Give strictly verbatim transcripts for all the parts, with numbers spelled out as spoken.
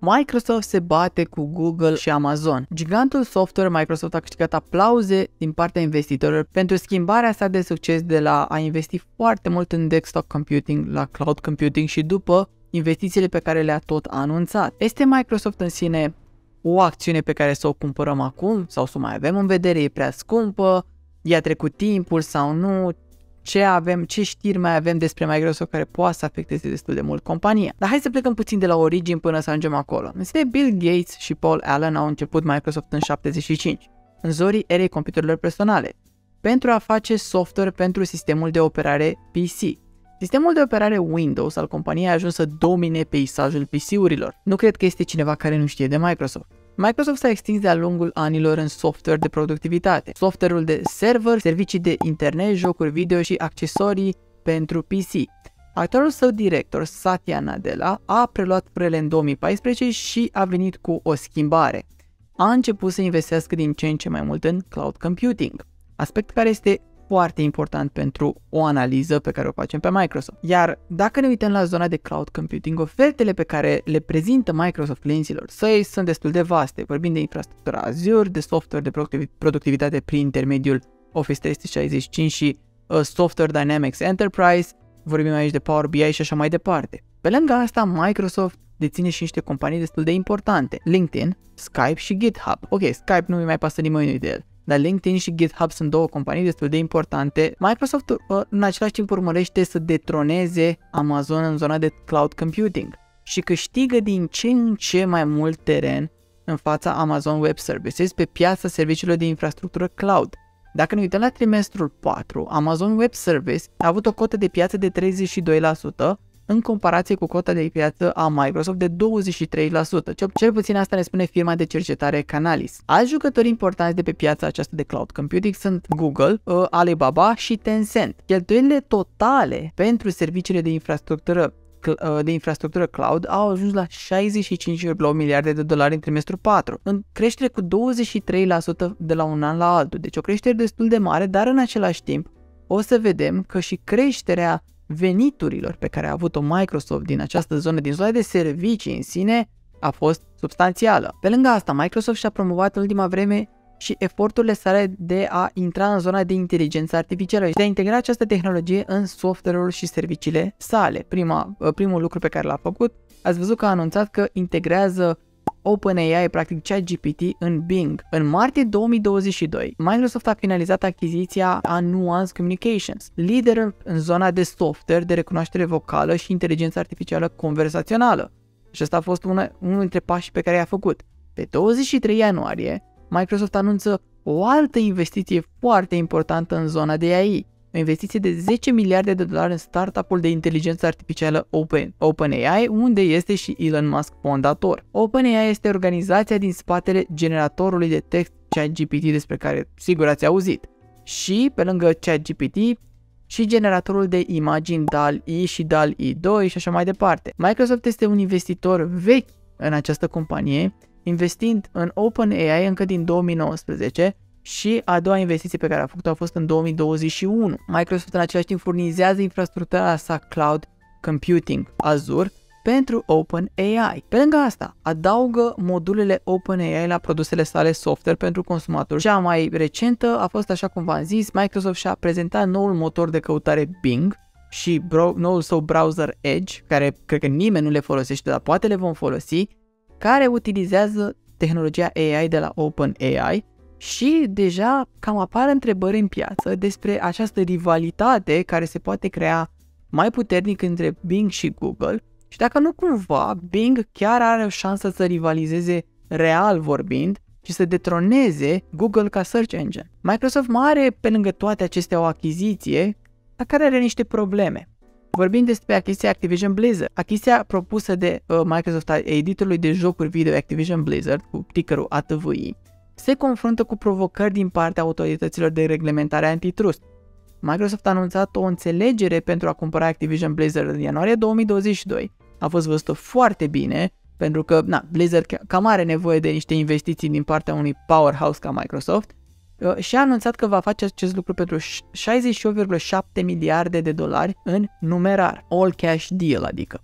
Microsoft se bate cu Google și Amazon. Gigantul software Microsoft a câștigat aplauze din partea investitorilor pentru schimbarea sa de succes de la a investi foarte mult în desktop computing la cloud computing și după investițiile pe care le-a tot anunțat. Este Microsoft în sine o acțiune pe care să o cumpărăm acum sau să o mai avem în vedere? E prea scumpă? I-a trecut timpul sau nu? Ce avem, ce știri mai avem despre Microsoft care poate să afecteze destul de mult compania? Dar hai să plecăm puțin de la origini până să ajungem acolo. În sine, Bill Gates și Paul Allen au început Microsoft în șaptezeci și cinci, în zorii erei computerelor personale, pentru a face software pentru sistemul de operare P C. Sistemul de operare Windows al companiei a ajuns să domine peisajul P C-urilor. Nu cred că este cineva care nu știe de Microsoft. Microsoft s-a extins de-a lungul anilor în software de productivitate, software-ul de server, servicii de internet, jocuri video și accesorii pentru P C. Actualul său director, Satya Nadella, a preluat frâiele în două mii paisprezece și a venit cu o schimbare. A început să investească din ce în ce mai mult în cloud computing, aspect care este foarte important pentru o analiză pe care o facem pe Microsoft. Iar dacă ne uităm la zona de cloud computing, ofertele pe care le prezintă Microsoft clienților săi sunt destul de vaste. Vorbim de infrastructura Azure, de software de productivitate prin intermediul Office trei sute șaizeci și cinci și uh, Software Dynamics Enterprise, vorbim aici de Power B I și așa mai departe. Pe lângă asta, Microsoft deține și niște companii destul de importante, LinkedIn, Skype și GitHub. Ok, Skype nu mi mai pasă nimănui de el, dar LinkedIn și GitHub sunt două companii destul de importante. Microsoft în același timp urmărește să detroneze Amazon în zona de cloud computing și câștigă din ce în ce mai mult teren în fața Amazon Web Services pe piața serviciilor de infrastructură cloud. Dacă ne uităm la trimestrul patru, Amazon Web Service a avut o cotă de piață de treizeci și doi la sută în comparație cu cota de piață a Microsoft de douăzeci și trei la sută. Cel, cel puțin asta ne spune firma de cercetare Canalys. Alți jucători importanți de pe piața aceasta de cloud computing sunt Google, Alibaba și Tencent. Cheltuielile totale pentru serviciile de infrastructură de infrastructură cloud au ajuns la șaizeci și cinci virgulă opt miliarde de dolari în trimestrul patru, în creștere cu douăzeci și trei la sută de la un an la altul. Deci o creștere destul de mare, dar în același timp o să vedem că și creșterea veniturilor pe care a avut-o Microsoft din această zonă, din zona de servicii în sine, a fost substanțială. Pe lângă asta, Microsoft și-a promovat în ultima vreme și eforturile sale de a intra în zona de inteligență artificială și de a integra această tehnologie în software-ul și serviciile sale. Prima, primul lucru pe care l-a făcut, ați văzut că a anunțat că integrează OpenAI, practic ChatGPT, în Bing. În martie două mii douăzeci și doi, Microsoft a finalizat achiziția a Nuance Communications, lider în zona de software de recunoaștere vocală și inteligență artificială conversațională. Și ăsta a fost una, unul dintre pașii pe care i-a făcut. Pe douăzeci și trei ianuarie, Microsoft anunță o altă investiție foarte importantă în zona de A I, o investiție de zece miliarde de dolari în startup-ul de inteligență artificială Open, OpenAI, unde este și Elon Musk fondator. OpenAI este organizația din spatele generatorului de text ChatGPT, despre care sigur ați auzit, și pe lângă ChatGPT și generatorul de imagini D A L L-E și D A L L-E doi și așa mai departe. Microsoft este un investitor vechi în această companie, investind în OpenAI încă din două mii nouăsprezece și a doua investiție pe care a făcut-o a fost în două mii douăzeci și unu. Microsoft în același timp furnizează infrastructura sa cloud computing Azure pentru OpenAI. Pe lângă asta, adaugă modulele OpenAI la produsele sale software pentru consumatori. Cea mai recentă a fost, așa cum v-am zis, Microsoft și-a prezentat noul motor de căutare Bing și noul său browser Edge, care cred că nimeni nu le folosește, dar poate le vom folosi, care utilizează tehnologia A I de la OpenAI și deja cam apar întrebări în piață despre această rivalitate care se poate crea mai puternic între Bing și Google și dacă nu cumva Bing chiar are o șansă să rivalizeze real vorbind și să detroneze Google ca search engine. Microsoft mai are pe lângă toate acestea o achiziție la care are niște probleme. Vorbim despre achiziția Activision Blizzard. Achiziția propusă de uh, Microsoft a editorului de jocuri video Activision Blizzard, cu tickerul A T V I, se confruntă cu provocări din partea autorităților de reglementare antitrust. Microsoft a anunțat o înțelegere pentru a cumpăra Activision Blizzard în ianuarie două mii douăzeci și doi. A fost văzută foarte bine, pentru că na, Blizzard cam are nevoie de niște investiții din partea unui powerhouse ca Microsoft și a anunțat că va face acest lucru pentru șaizeci și opt virgulă șapte miliarde de dolari în numerar, all cash deal adică.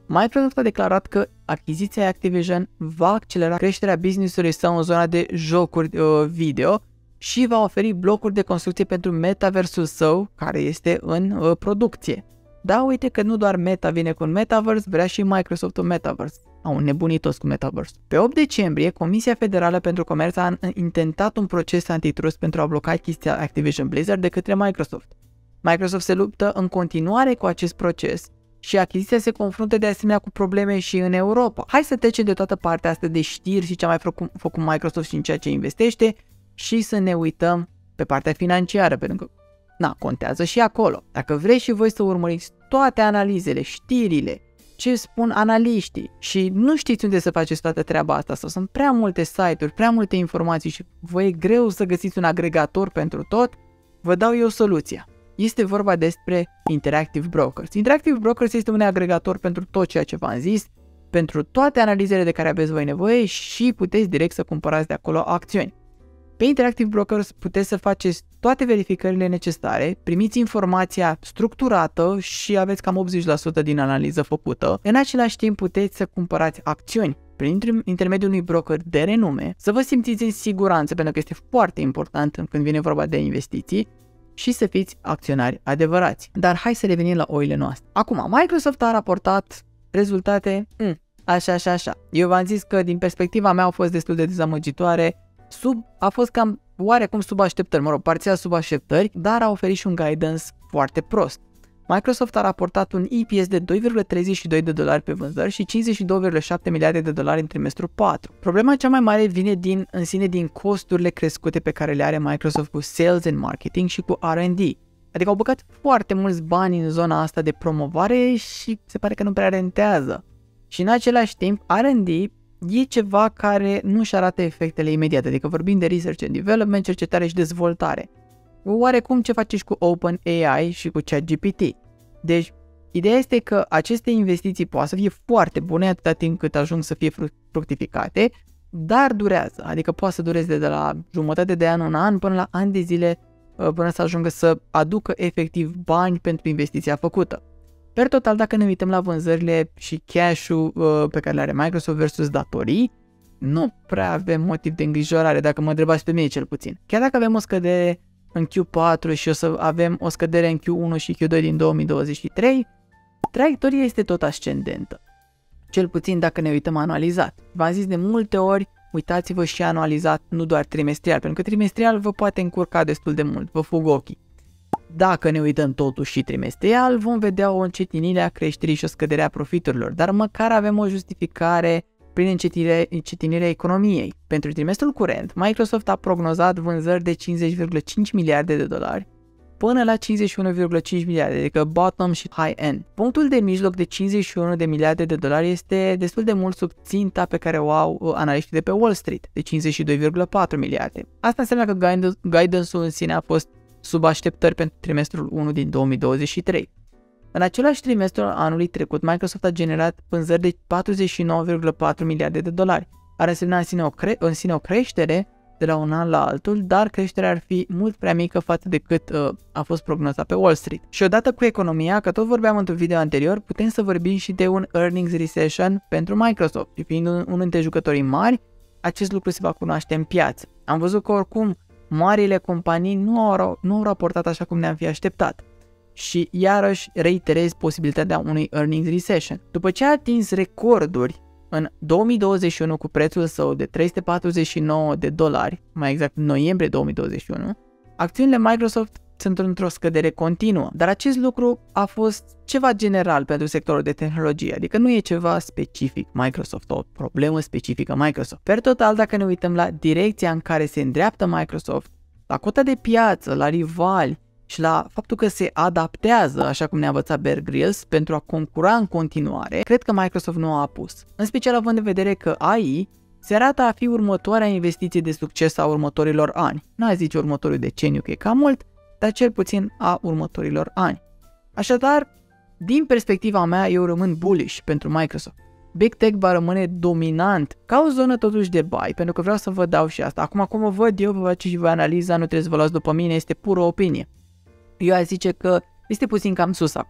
Microsoft a declarat că achiziția Activision va accelera creșterea business-ului său în zona de jocuri uh, video și va oferi blocuri de construcție pentru metaversul său, care este în uh, producție. Da, uite că nu doar Meta vine cu un metaverse, vrea și Microsoft un metaverse. Au nebunit toți cu metaverse. Pe opt decembrie, Comisia Federală pentru Comerț a intentat un proces antitrust pentru a bloca achiziția Activision Blizzard de către Microsoft. Microsoft se luptă în continuare cu acest proces și achiziția se confruntă de asemenea cu probleme și în Europa. Hai să trecem de toată partea asta de știri și ce a mai făcut, făcut Microsoft și în ceea ce investește și să ne uităm pe partea financiară, pentru că na, contează și acolo. Dacă vreți și voi să urmăriți toate analizele, știrile, ce spun analiștii și nu știți unde să faceți toată treaba asta sau sunt prea multe site-uri, prea multe informații și vă e greu să găsiți un agregator pentru tot, vă dau eu soluția. Este vorba despre Interactive Brokers. Interactive Brokers este un agregator pentru tot ceea ce v-am zis, pentru toate analizele de care aveți voi nevoie și puteți direct să cumpărați de acolo acțiuni. Pe Interactive Brokers puteți să faceți toate verificările necesare, primiți informația structurată și aveți cam optzeci la sută din analiză făcută. În același timp puteți să cumpărați acțiuni prin intermediul unui broker de renume, să vă simțiți în siguranță, pentru că este foarte important când vine vorba de investiții, și să fiți acționari adevărați. Dar hai să revenim la oile noastre. Acum, Microsoft a raportat rezultate mm, așa, așa, așa. Eu v-am zis că din perspectiva mea au fost destul de dezamăgitoare, sub, a fost cam oarecum sub așteptări, mă rog, parțial sub așteptări, dar a oferit și un guidance foarte prost. Microsoft a raportat un E P S de doi virgulă treizeci și doi de dolari pe vânzări și cincizeci și doi virgulă șapte miliarde de dolari în trimestrul patru. Problema cea mai mare vine din, în sine din costurile crescute pe care le are Microsoft cu sales and marketing și cu R and D. Adică au băgat foarte mulți bani în zona asta de promovare și se pare că nu prea rentează. Și în același timp, R and D e ceva care nu își arată efectele imediate, adică vorbim de research and development, cercetare și dezvoltare. Oarecum ce faci cu OpenAI și cu ChatGPT. Deci, ideea este că aceste investiții poate să fie foarte bune atâta timp cât ajung să fie fructificate, dar durează, adică poate să dureze de la jumătate de an, un an, până la ani de zile, până să ajungă să aducă efectiv bani pentru investiția făcută. Per total, dacă ne uităm la vânzările și cash-ul pe care le are Microsoft versus datorii, nu prea avem motiv de îngrijorare, dacă mă întrebați pe mine cel puțin. Chiar dacă avem o scădere în Q patru și o să avem o scădere în Q unu și Q doi din două mii douăzeci și trei, traiectoria este tot ascendentă. Cel puțin dacă ne uităm anualizat. V-am zis de multe ori, uitați-vă și anualizat, nu doar trimestrial, pentru că trimestrial vă poate încurca destul de mult, vă fug ochii. Dacă ne uităm totuși și trimestrial, vom vedea o încetinire a creșterii și o scădere a profiturilor, dar măcar avem o justificare prin încetinirea economiei. Pentru trimestrul curent, Microsoft a prognozat vânzări de cincizeci virgulă cinci miliarde de dolari până la cincizeci și unu virgulă cinci miliarde, adică bottom și high end. Punctul de mijloc de cincizeci și unu de miliarde de dolari este destul de mult sub ținta pe care o au analiștii de pe Wall Street, de cincizeci și doi virgulă patru miliarde. Asta înseamnă că guidance-ul în sine a fost sub așteptări pentru trimestrul unu din două mii douăzeci și trei. În același trimestru al anului trecut, Microsoft a generat vânzări de patruzeci și nouă virgulă patru miliarde de dolari. Ar însemna în sine, o cre- în sine o creștere de la un an la altul, dar creșterea ar fi mult prea mică față de cât uh, a fost prognozat pe Wall Street. Și odată cu economia, că tot vorbeam într-un video anterior, putem să vorbim și de un earnings recession pentru Microsoft. Și fiind un, unul dintre jucătorii mari, acest lucru se va cunoaște în piață. Am văzut că oricum marile companii nu au, nu au raportat așa cum ne-am fi așteptat. Și iarăși reiterez posibilitatea unui earnings recession. După ce a atins recorduri în două mii douăzeci și unu cu prețul său de trei sute patruzeci și nouă de dolari, mai exact în noiembrie două mii douăzeci și unu, acțiunile Microsoft sunt într-o scădere continuă, dar acest lucru a fost ceva general pentru sectorul de tehnologie, adică nu e ceva specific Microsoft, o problemă specifică Microsoft. Per total, dacă ne uităm la direcția în care se îndreaptă Microsoft, la cota de piață, la rivali și la faptul că se adaptează, așa cum ne-a învățat Bear Grylls, pentru a concura în continuare, cred că Microsoft nu a apus. În special având în vedere că A I se arată a fi următoarea investiție de succes a următorilor ani. N-a zice următorul deceniu că e cam mult, dar cel puțin a următorilor ani. Așadar, din perspectiva mea, eu rămân bullish pentru Microsoft. Big Tech va rămâne dominant ca o zonă totuși de buy, pentru că vreau să vă dau și asta. Acum, acum o văd eu, vă faceți și voi analiza, nu trebuie să vă luați după mine, este pură opinie. Eu aș zice că este puțin cam sus acum.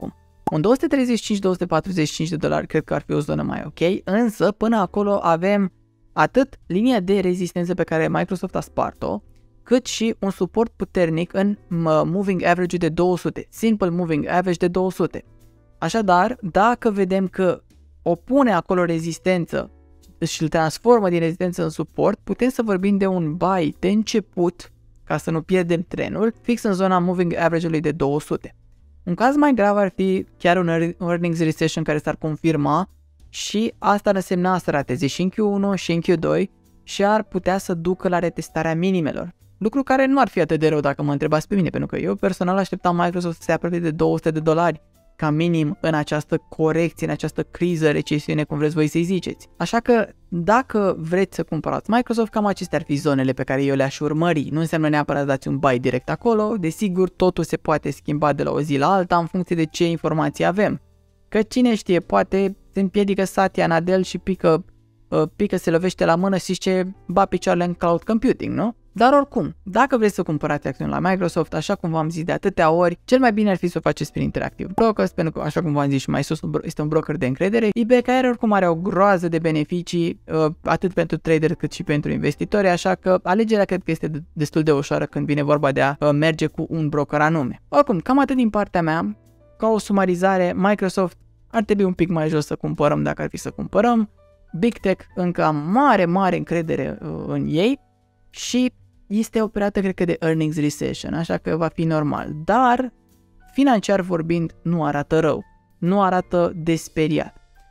Un două sute treizeci și cinci - două sute patruzeci și cinci de dolari cred că ar fi o zonă mai ok, însă până acolo avem atât linia de rezistență pe care Microsoft a spart-o, cât și un suport puternic în moving average de două sute, simple moving average de două sute. Așadar, dacă vedem că opune acolo rezistență și îl transformă din rezistență în suport, putem să vorbim de un buy de început, ca să nu pierdem trenul, fix în zona moving average-ului de două sute. Un caz mai grav ar fi chiar un earnings recession care s-ar confirma și asta ar însemna să rateze și în Q unu și în Q doi și ar putea să ducă la retestarea minimelor. Lucru care nu ar fi atât de rău dacă mă întrebați pe mine, pentru că eu personal așteptam Microsoft să se apropie de două sute de dolari ca minim în această corecție, în această criză, recesiune, cum vreți voi să-i ziceți. Așa că dacă vreți să cumpărați Microsoft, cam acestea ar fi zonele pe care eu le-aș urmări. Nu înseamnă neapărat să dați un buy direct acolo, desigur totul se poate schimba de la o zi la alta în funcție de ce informații avem. Că cine știe, poate se împiedică Satya Nadella și pică, uh, pică se lovește la mână și ce ba picioarele în cloud computing, nu? Dar oricum, dacă vreți să cumpărați acțiuni la Microsoft, așa cum v-am zis de atâtea ori, cel mai bine ar fi să o faceți prin Interactive Brokers, pentru că, așa cum v-am zis și mai sus, este un broker de încredere. I B K R oricum are o groază de beneficii, atât pentru trader cât și pentru investitori, așa că alegerea cred că este destul de ușoară când vine vorba de a merge cu un broker anume. Oricum, cam atât din partea mea. Ca o sumarizare, Microsoft ar trebui un pic mai jos să cumpărăm dacă ar fi să cumpărăm. Big Tech încă am mare, mare încredere în ei și este o perioadă, cred că, de earnings recession, așa că va fi normal. Dar, financiar vorbind, nu arată rău. Nu arată desperiat.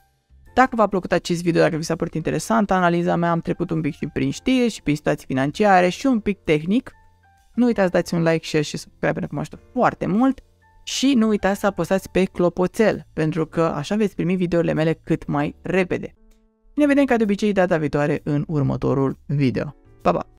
Dacă v-a plăcut acest video, dacă vi s-a părut interesant, analiza mea, am trecut un pic și prin știri și prin situații financiare și un pic tehnic. Nu uitați să dați un like, share și subscribe pentru că mă ajută foarte mult. Și nu uitați să apăsați pe clopoțel, pentru că așa veți primi videourile mele cât mai repede. Ne vedem ca de obicei data viitoare în următorul video. Pa, pa!